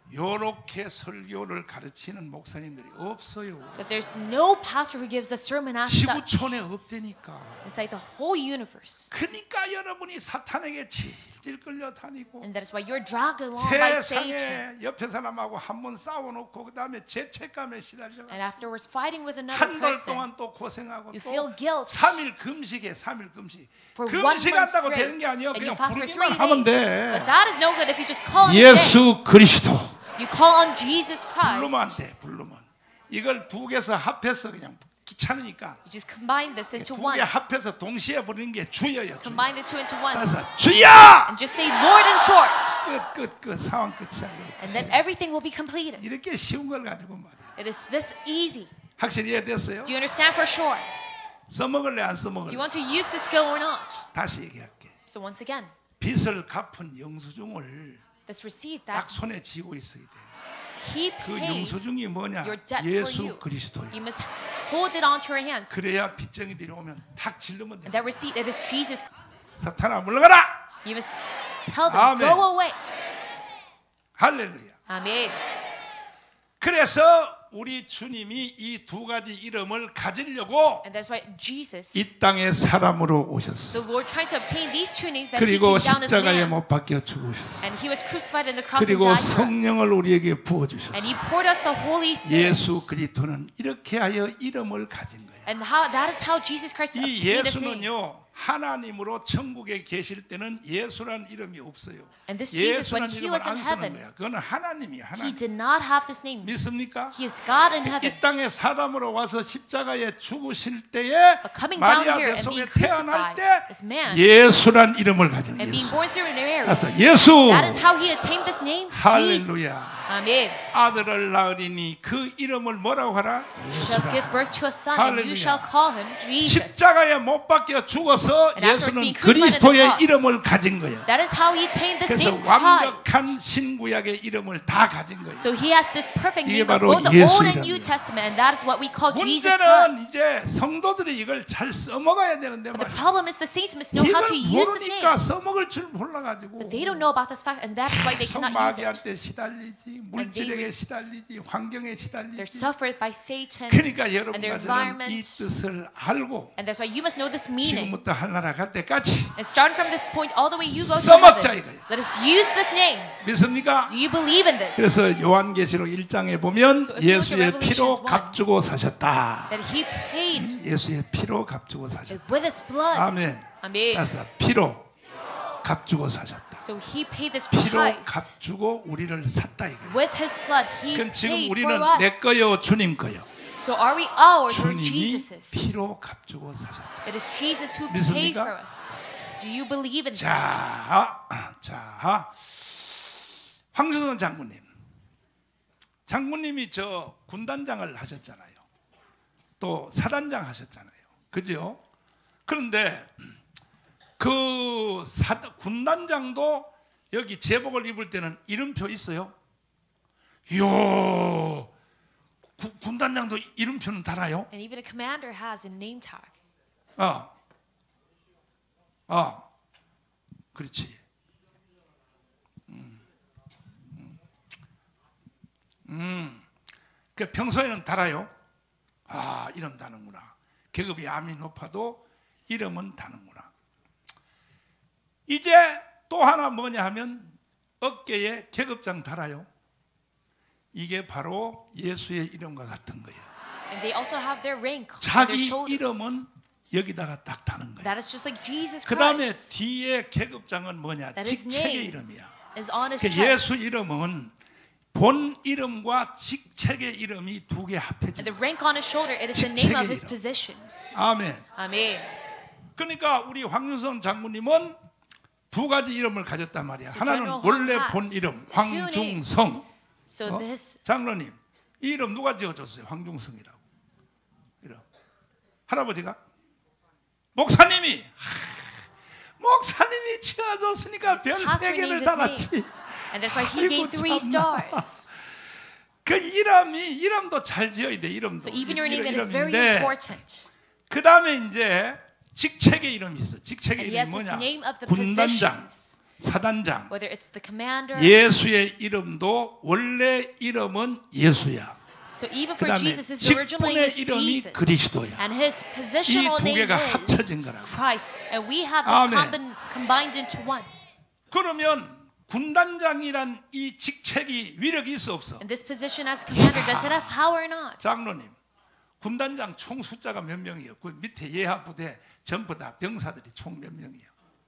요렇게 설교를 가르치는 목사님들이 없어요. That there's no pastor who gives a sermon as such. 지구촌에 없다니까. It's like the whole universe. 그러니까 여러분이 사탄에게 질질 끌려 다니고 And that is why you're dragged along by Satan. 세상에 옆에 사람하고 한 번 싸워놓고 그 다음에 죄책감에 시달려 And afterwards fighting with another 한 달 person. 동안 또 고생하고 You 또 feel guilt. 삼 일 금식에 삼 일 금식 For one month 금식한다고 straight. 되는 게 아니에요. And you 그냥 fast for three 부르기만 하면 days. But 돼. that is no good if you just call on His name. 예수 그리스도 You call on Jesus 부르면 안 Christ. 돼. 부르면 이걸 두 개서 합해서 그냥 귀찮으니까 You just combine this into 두 one. 개 합해서 동시에 부르는 게 주여요. 주여. Combine the two into one. 그래서 주여 And just say Lord in short. 끝 끝 끝 상황 끝이야. And then everything will be completed. 이렇게 쉬운 걸 가지고 말이야. It is this easy. 확실히 이해됐어요? Do you understand for sure? 써먹을래 안 Do you 써먹을래? want to use this skill or not? 다시 얘기할게. So once again, 빚을 갚은 영수증을 this receipt 딱 that 손에 쥐고 있어야 돼. He 그 paid 영수증이 뭐냐? your debt for 예수 you. 그리스도예요. You must hold it onto your hands. 그래야 빚쟁이들이 오면 탁 질르면 돼. And that receipt, it is Jesus. 사탄아 물러가라. You must tell them, 아멘. go away. 할렐루야. Amen. 그래서 우리 주님이 이 두 가지 이름을 가지려고 And that's why Jesus, 이 땅에 사람으로 오셨어. the Lord, tried to obtain these two names that He 그리고 came down as 십자가에 man. 못 박혀 죽으셨어. And He was crucified in the cross and 그리고 died for us. 성령을 우리에게 부어 주셨어. And He poured us the Holy Spirit. 예수 그리스도는 이렇게 하여 이름을 가진 거야. And how that is how Jesus Christ 이 obtained His name. 예수는요 하나님으로 천국에 계실 때는 예수란 이름이 없어요. And this Jesus, when 예수란 He 이름을 was in 안 쓰는 heaven, 거야. 그거는 하나님이야. He 하나님. did not have this name. 믿습니까? He is God in heaven. 이 땅에 사람으로 와서 십자가에 죽으실 때에 But coming down 마리아 here and 뱃속에 being 태어날 crucified 때 as man 예수란 이름을 가진 and being 예수. born through Mary, 그래서 예수 that is how He attained this name. 할렐루야. Jesus. Amen. 아들을 낳으리니 그 이름을 뭐라고 하라? Shall give 예수라. birth to a son, and you 할렐루야. shall call him Jesus. 십자가에 못 박혀 죽어서 And afterwards 예수는 being crucified on the 그리스도의 cross. 이름을 가진 거예요. That is how He attained this 그래서 name, Christ. 완벽한 신구약의 이름을 다 가진 거예요. So He has this perfect 이게 name of 바로 both the Old and 예수이라는 New 거예요. Testament, and that is what we call Jesus 문제는 Christ. 이제 성도들이 이걸 잘 써먹어야 되는데 But the 말이야. problem is the saints must know how 이걸 to use this name. 모르니까 써먹을 줄 몰라가지고 But they don't know about this fact, and that is why they cannot use it. 성마귀한테 시달리지, 물질에게 시달리지, 환경에 They're 시달리지. suffered by Satan, 그러니까 and 여러분과 their 저는 이 environment. 뜻을 알고 And that's why you must know this meaning. 지금부터 여기서부터 하늘나라 갈 때까지 And starting from this point all the way you go to 써먹자 heaven. 이거야. Let us use this name. 믿습니까? Do you believe in this? 그래서 요한계시록 일 장에 보면 So if you look at 예수의 피로 Revelations one, 값주고 사셨다. That he paid 예수의 피로 값주고 사셨다. with his blood. 아멘. Amen. 그래서 피로 값주고 사셨다. So he paid this 피로 price. 값주고 우리를 샀다 이거예요. With his blood, he 그럼 지금 paid 우리는 for 내 us. 거요 주님 거요. So are we ours or 주님이 Jesus's? 피로 값주고 사셨다. It is Jesus who 믿습니까? paid for us. Do you believe in this? 자, 자, 황준선 장군님, 장군님이 저 군단장을 하셨잖아요. 또 사단장 하셨잖아요. 그죠? 그런데 그 사, 군단장도 여기 제복을 입을 때는 이름표 있어요? 이야, 구, 군단장도 이름표는 달아요? And even a commander has a name tag. 아, 아, 그렇지. 음, 음, 음. 그 평소에는 달아요. 아, 이름 다는구나. 계급이 암이 높아도 이름은 다는구나. 이제 또 하나 뭐냐 하면 어깨에 계급장 달아요. 이게 바로 예수의 이름과 같은 거예요. And they also have their rank on their 자기 shoulders. 이름은 여기다가 딱 다는 거예요. That is just like Jesus 그 다음에 Christ. 뒤에 계급장은 뭐냐? That his 직책의 name 이름이야. is on his 그 chest. 예수 이름은 본 이름과 직책의 이름이 두 개 합해져. And the rank on his shoulder, it is the name of his 직책의 이름. positions. 아멘. Amen. 그러니까 우리 황윤성 장군님은 두 가지 이름을 가졌단 말이야. So 하나는 General 원래 Hong 본 has 이름 two 황중성. So 어? this, 장로님, 이 이름 누가 지어줬어요? 황중성이라고. 이름. 할아버지가? 목사님이. 하, 목사님이 지어줬으니까 별 세 pastor 개를 named his 달았지. name. And that's why he 아이고, gave three 참나. stars. 그 이름이 이름도 잘 지어야 돼. 이름도. So even your name, it is 이름- very 이름인데 important. 그 다음에 이제 직책의 이름이 있어. 직책의 And he 이름이 has his 뭐냐? name of the 군단장, positions. 사단장. Whether it's the commander. 예수의 이름도 원래 이름은 예수야. So even 그 for 다음에 Jesus, his original name 직분의 is 이름이 Jesus. 그리스도야. And his positional 이 두 name 개가 is 합쳐진 거라고. Christ. And we have this 아멘. combin, combined into one. 그러면 군단장이란 이 직책이 위력이 있어 없어? And this position as commander, does it have power or not? 장로님, 군단장 총 숫자가 몇 명이에요? 그 밑에 예하 부대 전부 다 병사들이 총 몇 명이에요?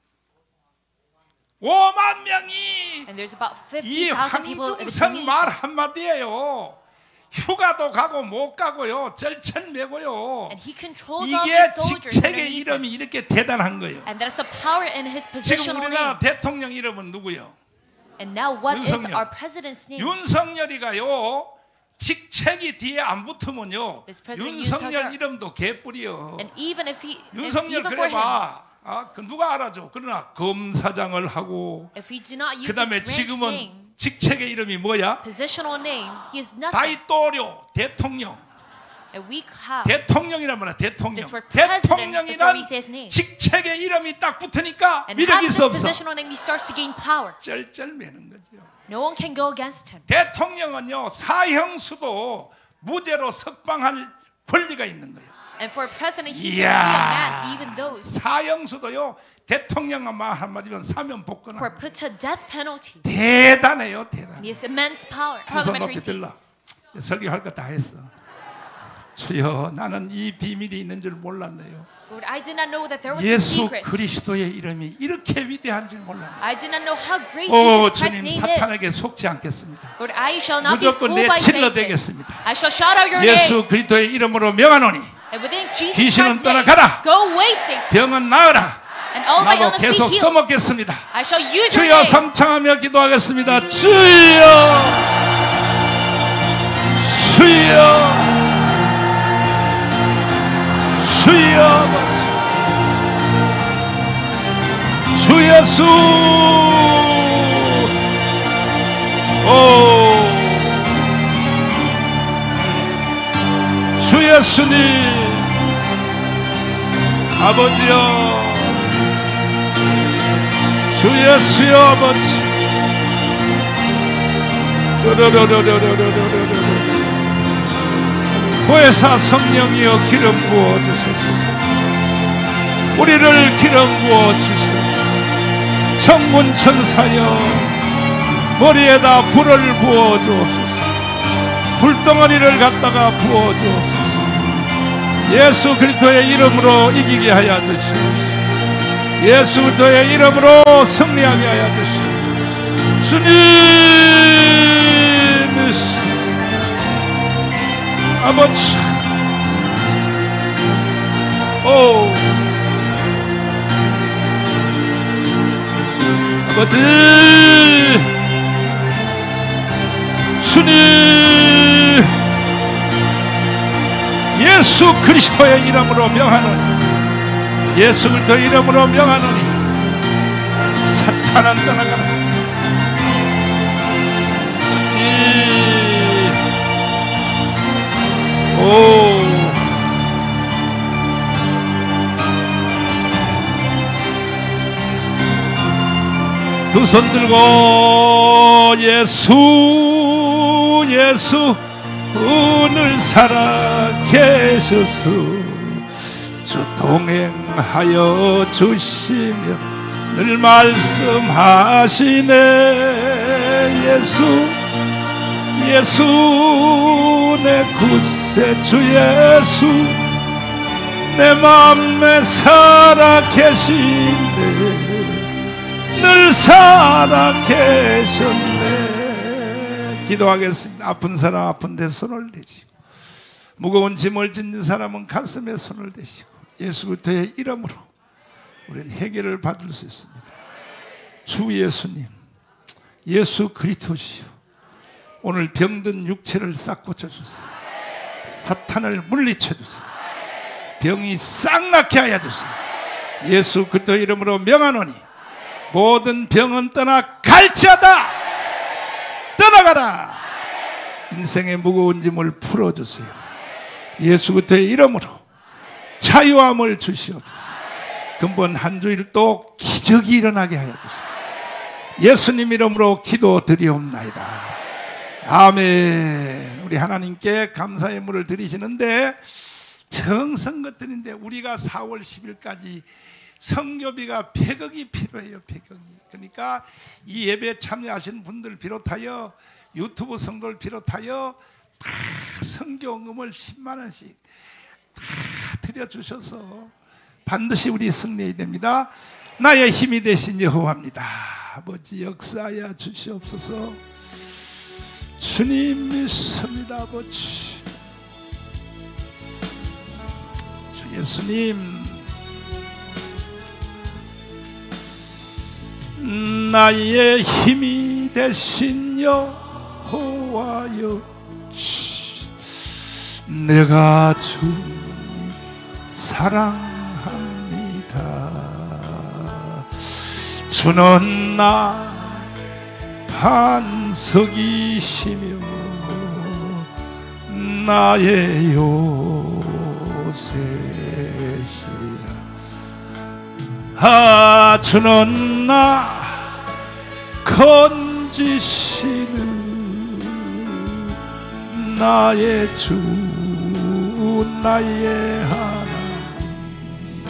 오만 명이 And there's about 이 fifty thousand people in the 황중성 community. 말 한마디예요. 휴가도 가고 못 가고요. 절천매고요. And he controls all 이게 his soldiers 직책의 underneath him. 이름이 이렇게 대단한 거예요. And that is the power in his 지금 positional 우리나라 name. 대통령 이름은 누구요? And now what is 윤석열. our president's name? 윤석열이가요. 직책이 뒤에 안 붙으면요. This President 윤석열 윤석열. 이름도 개뿔이요. And even if he, if, 윤석열 even for him, 그래봐. 아, 그 누가 알아줘? 그러나 검사장을 하고 if we do not use 그 다음에 his rank 지금은 name, 직책의 이름이 뭐야? positional name, he is nothing. 다이또료 대통령. And we have 대통령이란 말이야. 대통령. This word president before 대통령이란 we say his name. 직책의 이름이 딱 붙으니까 and 위력이 having this 있어 없어? positional name, he starts to gain power. 쩔쩔매는 거죠. No one can go against him. 대통령은요 사형수도 무죄로 석방할 권리가 있는 거예요. And for a president, he can free a man, even those 사형수도요 대통령만 말 한마디면 사면 who are 복권하고 put to death penalty. 대단해요 대단. He has immense power. 두손 Parliamentary 높이 들라. seats. 설교할 거 다 했어. 주여 나는 이 비밀이 있는 줄 몰랐네요. Lord, I did not know that there was this 예수 secret. 그리스도의 이름이 이렇게 위대한 줄 몰랐네요. I did not know how great 오 Jesus Christ's 주님 name 사탄에게 is. 속지 않겠습니다. Lord, I shall not be 무조건 fooled by 내칠러 Satan. 되겠습니다. I shall shout out your 예수 name. 그리스도의 이름으로 명하노니 And within Jesus 귀신은 Christ's name, 떠나가라. go away, Satan. 병은 나으라. And all my 나도 illness be 계속 healed. 써먹겠습니다. I shall use your 주여 name. 삼창하며 기도하겠습니다. 주여 주여 주여 아버지 주 예수 오주 예수님 아버지여 주 예수여 아버지 보혜사 성령이여 기름 부어주소서 우리를 기름 부어 주시옵소서. 천군 천사여 머리에다 불을 부어 주옵소서. 불덩어리를 갖다가 부어 주옵소서. 예수 그리스도의 이름으로 이기게 하여 주시옵소서. 예수 그리스도의 이름으로 승리하게 하여 주시옵소서. 주님 아버지, 오 아버지, 주님 예수 그리스도의 이름으로 명하노니, 예수 그리스도의 이름으로 명하노니 사탄은 떠나가라. 오 두 손 들고 예수 예수 오늘 살아계셔서 주 동행하여 주시며 늘 말씀하시네. 예수 예수 내 구세주 예수 내 맘에 살아계시네. 늘 살아계셨네. 기도하겠습니다. 아픈 사람 아픈 데 손을 대시고, 무거운 짐을 짓는 사람은 가슴에 손을 대시고, 예수 그리스도의 이름으로 우리는 해결을 받을 수 있습니다. 주 예수님, 예수 그리스도시여, 오늘 병든 육체를 싹 고쳐주세요. 사탄을 물리쳐주세요. 병이 싹 낫게 하여 주세요. 예수 그리스도 이름으로 명하노니 모든 병은 떠나 갈지어다. 떠나가라. 인생의 무거운 짐을 풀어주세요. 예수 그리스도의 이름으로 자유함을 주시옵소서. 근본 한 주일 또 기적이 일어나게 하여 주세요. 예수님 이름으로 기도드리옵나이다. 아멘. 우리 하나님께 감사의 물을 드리시는데 정성것들인데 우리가 사월 십일까지 성교비가 백억이 필요해요. 백억이. 그러니까 이 예배에 참여하신 분들 비롯하여 유튜브 성도를 비롯하여 다 성교응금을 십만 원씩 다 드려주셔서 반드시 우리 승리해야 됩니다. 나의 힘이 되신 여호와입니다. 아버지 역사하여 주시옵소서. 주님 믿습니다. 아버지, 주 예수님, 나의 힘이 되신 여호와여, 내가 주님 사랑합니다. 주는 나 반석이시며 나의 요새시라. 아, 주는 나 건지시는 나의 주, 나의 하나님,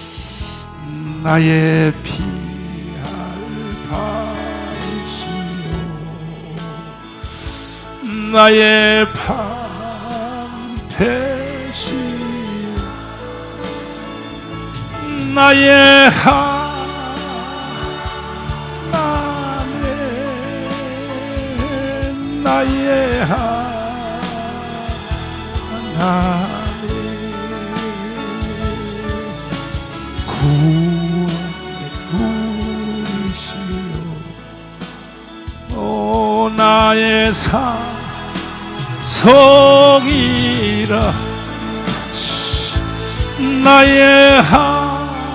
나의 피할 바이시오, 나의 방패시오, 나의 하나님, 나의 하나님, 구원이시오, 오 나의 산성이라, 나의 하나님,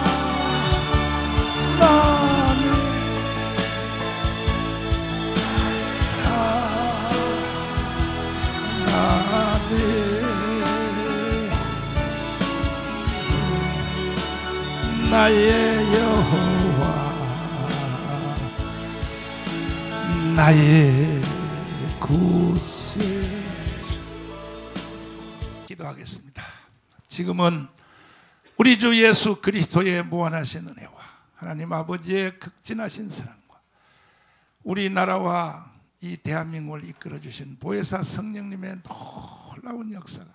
나의 여호와, 나의 구세주. 기도하겠습니다. 지금은 우리 주 예수 그리스도의 무한하신 은혜와 하나님 아버지의 극진하신 사랑과 우리나라와 이 대한민국을 이끌어주신 보혜사 성령님의 놀라운 역사가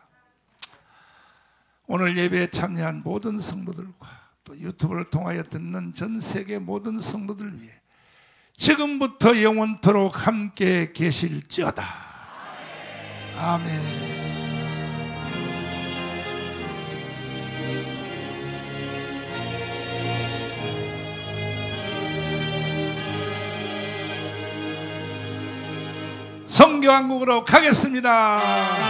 오늘 예배에 참여한 모든 성도들과 또 유튜브를 통하여 듣는 전 세계 모든 성도들 위해 지금부터 영원토록 함께 계실지어다. 아멘. 성교한국으로 가겠습니다.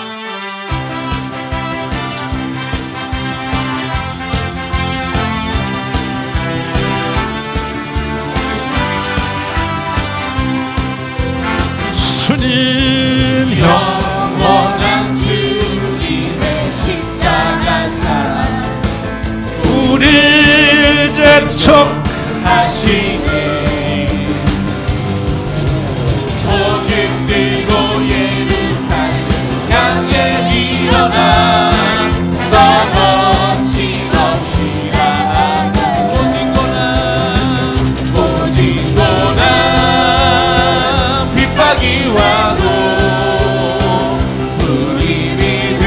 주님 영원한 주님의 십자가 사랑 우리를 재촉하시네. 복음 들고 예루살렘 향해 일어나 너 거침없이 나아가 오직거나 오직거나 핍박이 와도 우리 믿음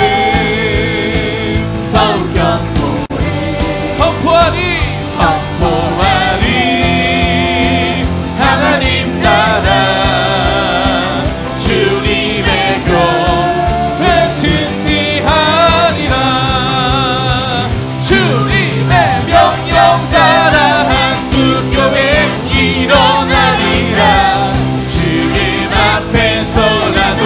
더욱 견고해 선포하리 선포하리 하나님 나라 주님의 교회 승리하리라 주님의 명령 따라 한국교회 일어나리라 주님 앞에서라도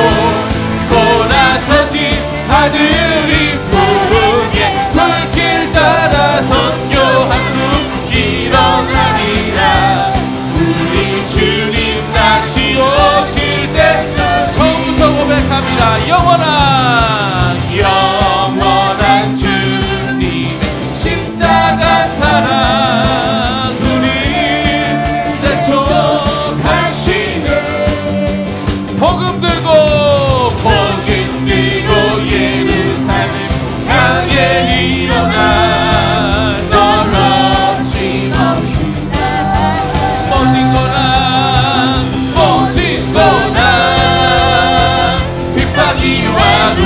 돌아서지 하늘이 부르게 불길 따라 선교 한국 일어나리라 우리 주님 다시 오실 때 처음부터 고백합니다. 영원한 영원한 주님의 십자가 사랑 우리 재촉하시네. 복음 들고 복음 들고 예루살렘 향해 일어나 너 거침없이 오직거나 오직거나 핍박이 와도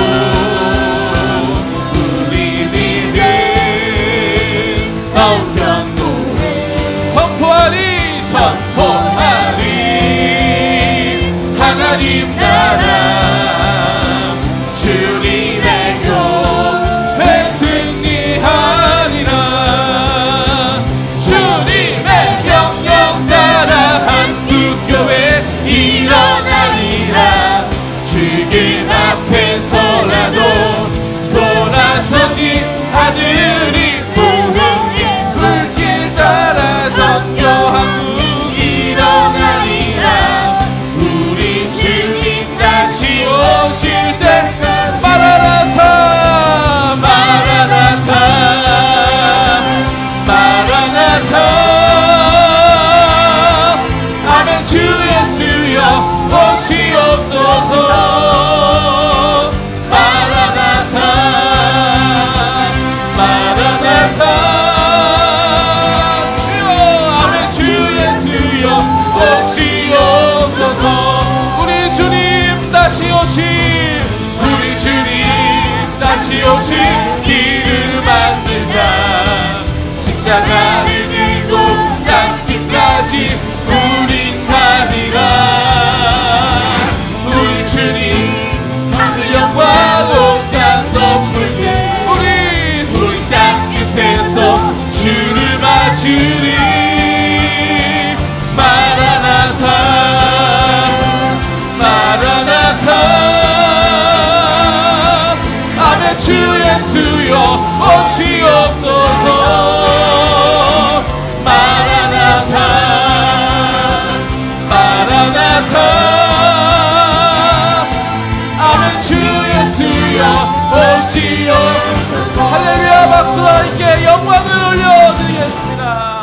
우리 믿음 더욱 견고해 선포하리 선포하리 하나님 나라 주님의 교회 승리하리라 주님의 명령 따라 한국교회 일어나리라 주님 앞에서라도 돌아서지 하늘이 부르게 불길 따라 선교 한국 일어나리라 우리 주님 다시 오실 때 마라나타 마라나타 마라나타 아멘 주 예수여 오시옵소서 마라나타 마라나타 주여 아멘 주 예수여 오시옵소서 우리 주님 다시 오실 우리 주님 다시 오실 길을 만들자 십자가를 들고 땅끝까지 우린 가리라 우리 주님 그 영광 땅 덮을게 우리 우리 땅 끝에서 주를 맞으리 마라나타 마라나타 아멘 주 예수여 오시옵소서 마라나타 마라나타 아멘 주 예수여 오시옵소서 할렐루야 박수와 함께 영광을 올려드리겠습니다.